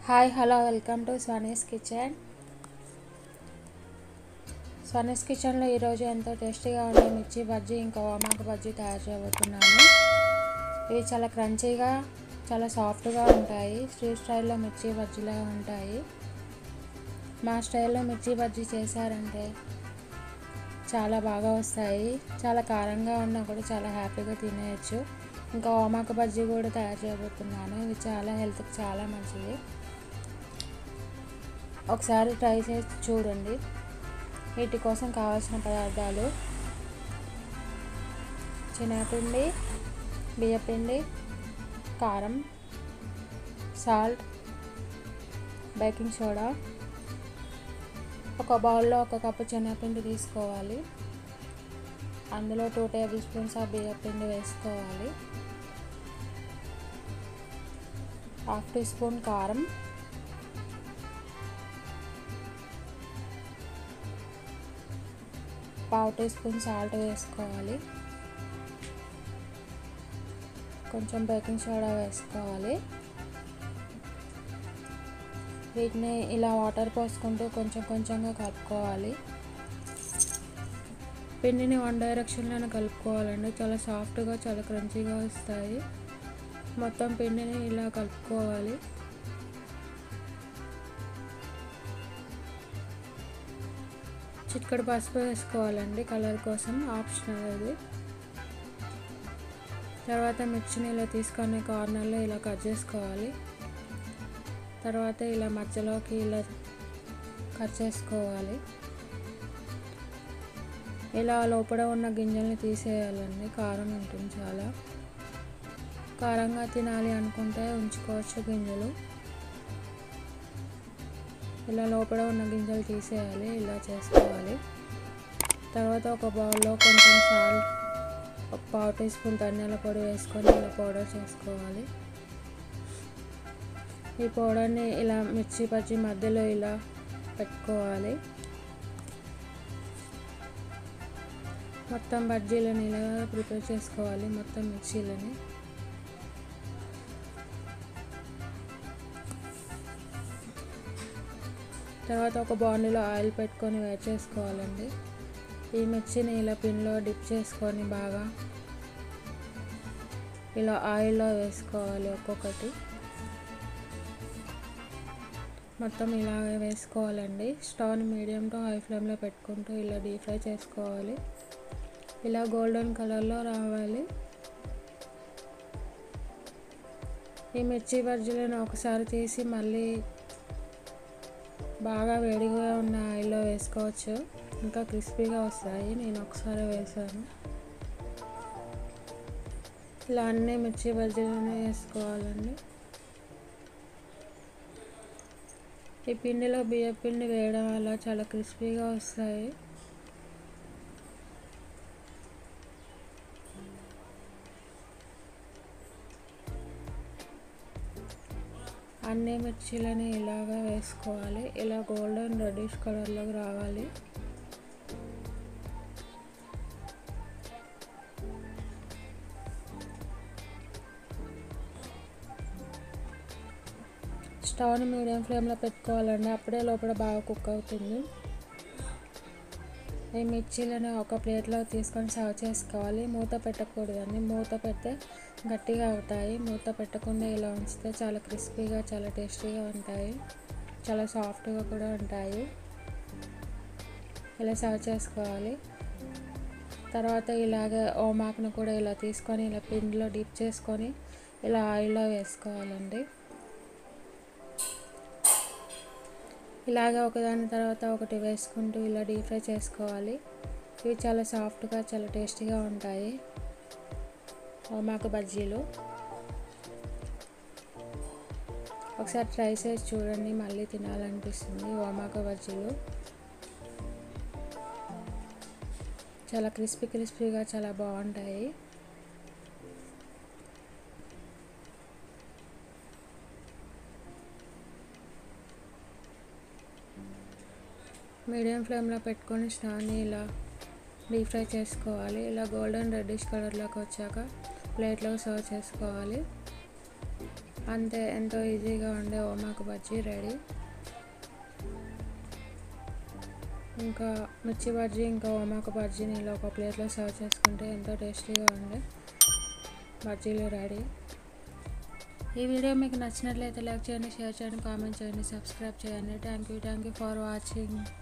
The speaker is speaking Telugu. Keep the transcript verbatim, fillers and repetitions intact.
Hi hello welcome to Swani's kitchen. Swani's కిచెన్లో ఈరోజు ఎంతో టేస్టీగా ఉండే మిర్చి బజ్జీ ఇంకా వామాకు బజ్జీ తయారు చేయబోతున్నాను. ఇవి చాలా క్రంచీగా చాలా సాఫ్ట్గా ఉంటాయి. స్ట్రీట్ స్టైల్లో మిర్చి బజ్జీలా ఉంటాయి. మా స్టైల్లో మిర్చి బజ్జీ చేశారంటే చాలా బాగా వస్తాయి. చాలా కారంగా ఉన్నా కూడా చాలా హ్యాపీగా తినేయచ్చు. ఇంకా వామాకు బజ్జీ కూడా తయారు చేయబోతున్నాను. ఇవి చాలా హెల్త్కి చాలా మంచిది. ఒకసారి ట్రై చేసి చూడండి. వీటి కోసం కావాల్సిన పదార్థాలు: శనగపిండి, బియ్యపిండి, కారం, సాల్ట్, బేకింగ్ సోడా. ఒక బౌల్లో ఒక కప్పు శనగపిండి తీసుకోవాలి. అందులో టూ టేబుల్ స్పూన్స్ ఆఫ్ బియ్యపిండి వేసుకోవాలి. హాఫ్ టీ స్పూన్ కారం, పావు టీ స్పూన్ సాల్ట్ వేసుకోవాలి. కొంచెం బేకింగ్ సోడా వేసుకోవాలి. వీటిని ఇలా వాటర్ పోసుకుంటూ కొంచెం కొంచెంగా కలుపుకోవాలి. పిండిని వన్ డైరెక్షన్లోనే కలుపుకోవాలండి. చాలా సాఫ్ట్గా చాలా క్రంచీగా వస్తాయి. మొత్తం పిండిని ఇలా కలుపుకోవాలి. చిటికెడు పసుపు వేసుకోవాలండి, కలర్ కోసం, ఆప్షనల్ అది. తర్వాత మిర్చిని ఇలా తీసుకొని కార్నర్లో ఇలా కట్ చేసుకోవాలి. తర్వాత ఇలా మధ్యలోకి ఇలా కట్ చేసుకోవాలి. ఇలా లోపల ఉన్న గింజల్ని తీసేయాలండి. కారం ఉంటుంది, చాలా కారంగా తినాలి అనుకుంటే ఉంచుకోవచ్చు గింజలు. ఇలా లోపల ఉన్న గింజలు తీసేయాలి. ఇలా చేసుకోవాలి. తర్వాత ఒక బౌల్లో కొంచెం సాల్ట్, ఒక పావు టీ స్పూన్ ధనియాల పొడి వేసుకొని ఇలా పౌడర్ చేసుకోవాలి. ఈ పౌడర్ని ఇలా మిర్చి బజ్జీ మధ్యలో ఇలా పెట్టుకోవాలి. మొత్తం బజ్జీలను ఇలా ప్రిపేర్ చేసుకోవాలి, మొత్తం మిర్చీలని. తర్వాత ఒక బాండీలో ఆయిల్ పెట్టుకొని వేడి చేసుకోవాలండి. ఈ మిర్చిని ఇలా పిన్లో డిప్ చేసుకొని బాగా ఇలా ఆయిల్లో వేసుకోవాలి. ఒక్కొక్కటి మొత్తం ఇలాగే వేసుకోవాలండి. స్టవ్ని మీడియం టు హై ఫ్లేమ్లో పెట్టుకుంటూ ఇలా డీప్ ఫ్రై చేసుకోవాలి. ఇలా గోల్డెన్ కలర్లో రావాలి. ఈ మిర్చి బజ్జీలను ఒకసారి తీసి మళ్ళీ బాగా వేడిగా ఉన్న ఆయిల్లో వేసుకోవచ్చు, ఇంకా క్రిస్పీగా వస్తాయి. నేను ఒకసారి వేసాను. ఇలా అన్నీ మిర్చి బజ్జీలను వేసుకోవాలండి. ఈ పిండిలో బియ్య పిండి వేయడం వల్ల చాలా క్రిస్పీగా వస్తాయి. అన్ని మిర్చీలని ఇలాగా వేసుకోవాలి. ఇలా గోల్డెన్ రెడ్డిష్ కలర్లోకి రావాలి. స్టవ్ని మీడియం ఫ్లేమ్లో పెట్టుకోవాలండి. అప్పుడే లోపల బాగా కుక్ అవుతుంది. ఈ మిర్చీలను ఒక ప్లేట్లో తీసుకొని సర్వ్ చేసుకోవాలి. మూత పెట్టకూడదండి. మూత పెడితే గట్టిగా అవుతాయి. మూత పెట్టకుండా ఇలా ఉంచితే చాలా క్రిస్పీగా చాలా టేస్టీగా ఉంటాయి. చాలా సాఫ్ట్గా కూడా ఉంటాయి. ఇలా సర్వ్ చేసుకోవాలి. తర్వాత ఇలాగే ఓమాకును కూడా ఇలా తీసుకొని ఇలా పిండిలో డిప్ చేసుకొని ఇలా ఆయిల్లో వేసుకోవాలండి. ఇలాగే ఒకదాని తర్వాత ఒకటి వేసుకుంటూ ఇలా డీప్ ఫ్రై చేసుకోవాలి. ఇవి చాలా సాఫ్ట్గా చాలా టేస్టీగా ఉంటాయి వామాకు బజ్జీలు. ఒకసారి ట్రై చేసి చూడండి, మళ్ళీ తినాలనిపిస్తుంది. వామాకు బజ్జీలు చాలా క్రిస్పీ క్రిస్పీగా చాలా బాగుంటాయి. మీడియం ఫ్లేమ్లో పెట్టుకొని స్టవ్ని ఇలా డీప్ ఫ్రై చేసుకోవాలి. ఇలా గోల్డెన్ రెడ్డిష్ కలర్లోకి వచ్చాక ప్లేట్లోకి సర్వ్ చేసుకోవాలి. అంతే, ఎంతో ఈజీగా ఉండే ఓమాకు బజ్జీ రెడీ. ఇంకా మిర్చి బజ్జీ ఇంకా ఓమాకు బజ్జీని ఇలా ఒక ప్లేట్లో సర్వ్ చేసుకుంటే ఎంతో టేస్టీగా ఉండే బజ్జీలు రెడీ. ఈ వీడియో మీకు నచ్చినట్లయితే లైక్ చేయండి, షేర్ చేయండి, కామెంట్ చేయండి, సబ్స్క్రైబ్ చేయండి. Thank you thank you for watching.